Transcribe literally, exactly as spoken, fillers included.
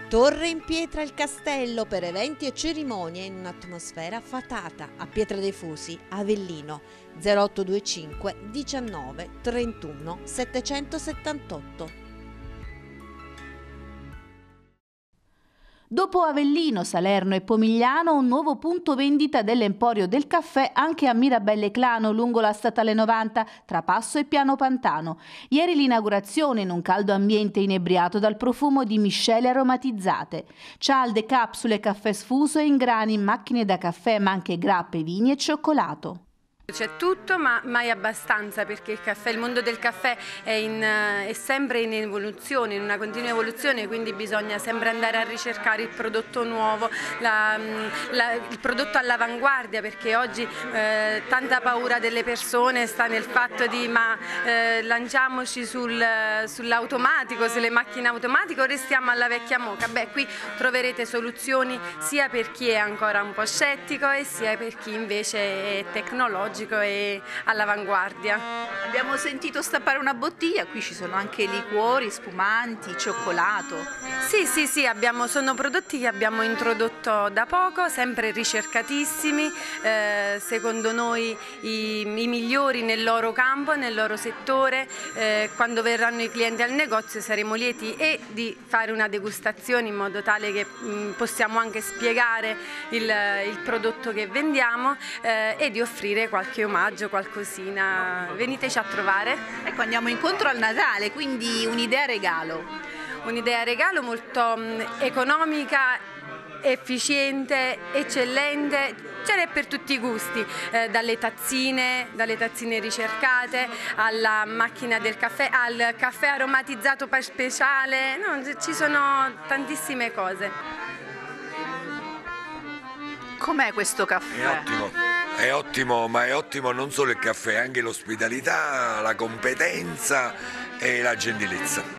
Torre in pietra il castello per eventi e cerimonie in un'atmosfera fatata a Pietra dei Fusi, Avellino, zero otto due cinque diciannove trentuno settecentosettantotto. Dopo Avellino, Salerno e Pomigliano, un nuovo punto vendita dell'Emporio del Caffè anche a Mirabelle Clano, lungo la statale novanta, tra Passo e Piano Pantano. Ieri l'inaugurazione in un caldo ambiente inebriato dal profumo di miscele aromatizzate. Cialde, capsule, caffè sfuso e in grani, macchine da caffè, ma anche grappe, vini e cioccolato. C'è tutto, ma mai abbastanza, perché il caffè, il mondo del caffè è, in, è sempre in evoluzione, in una continua evoluzione, quindi bisogna sempre andare a ricercare il prodotto nuovo, la, la, il prodotto all'avanguardia, perché oggi eh, tanta paura delle persone sta nel fatto di ma eh, lanciamoci sul, sull'automatico, sulle macchine automatiche o restiamo alla vecchia moca. Beh, qui troverete soluzioni sia per chi è ancora un po' scettico e sia per chi invece è tecnologico e all'avanguardia. Abbiamo sentito stappare una bottiglia, qui ci sono anche liquori, spumanti, cioccolato. Sì, sì, sì, abbiamo, sono prodotti che abbiamo introdotto da poco, sempre ricercatissimi, eh, secondo noi i, i migliori nel loro campo, nel loro settore. Eh, quando verranno i clienti al negozio saremo lieti e di fare una degustazione in modo tale che mh, possiamo anche spiegare il, il prodotto che vendiamo eh, e di offrire qualche che omaggio, qualcosina. Veniteci a trovare. Ecco, andiamo incontro al Natale, quindi un'idea regalo. Un'idea regalo molto mh, economica, efficiente, eccellente, ce n'è per tutti i gusti, eh, dalle tazzine, dalle tazzine ricercate, alla macchina del caffè, al caffè aromatizzato speciale, no, ci sono tantissime cose. Com'è questo caffè? È ottimo, è ottimo, ma è ottimo non solo il caffè, anche l'ospitalità, la competenza e la gentilezza.